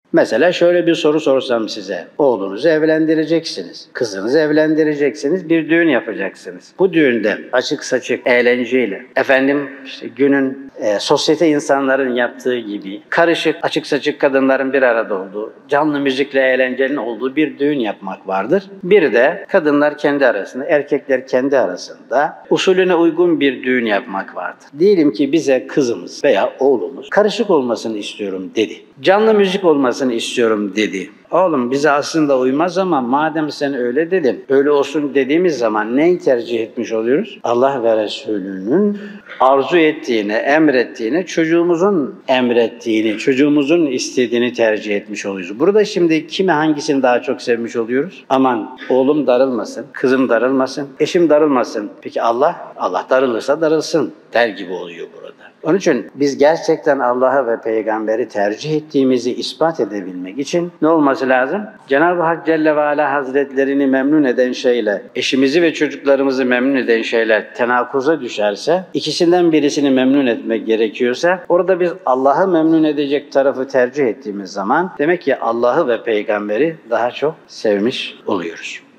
Mesela şöyle bir soru sorsam size. Oğlunuzu evlendireceksiniz. Kızınızı evlendireceksiniz. Bir düğün yapacaksınız. Bu düğünde açık saçık, eğlenceyle, işte günün sosyete insanların yaptığı gibi karışık, açık saçık kadınların bir arada olduğu, canlı müzikle eğlencenin olduğu bir düğün yapmak vardır. Bir de kadınlar kendi arasında, erkekler kendi arasında usulüne uygun bir düğün yapmak vardır. Diyelim ki bize kızımız veya oğlumuz karışık olmasını istiyorum dedi. Canlı müzik olmasını istiyorum dedi. Oğlum bize aslında uymaz ama madem sen öyle dedin, öyle olsun dediğimiz zaman neyi tercih etmiş oluyoruz? Allah ve Resulü'nün arzu ettiğini, emrettiğini, çocuğumuzun emrettiğini, çocuğumuzun istediğini tercih etmiş oluyoruz. Burada şimdi kimi hangisini daha çok sevmiş oluyoruz? Aman oğlum darılmasın, kızım darılmasın, eşim darılmasın. Peki Allah darılırsa darılsın der gibi oluyor burada. Onun için biz gerçekten Allah'ı ve peygamberi tercih ettiğimizi ispat edebilmek için ne olması lazım? Cenab-ı Hak Celle ve Ala Hazretlerini memnun eden şeyle, eşimizi ve çocuklarımızı memnun eden şeyler tenakuza düşerse, ikisinden birisini memnun etmek gerekiyorsa, orada biz Allah'ı memnun edecek tarafı tercih ettiğimiz zaman, demek ki Allah'ı ve peygamberi daha çok sevmiş oluyoruz.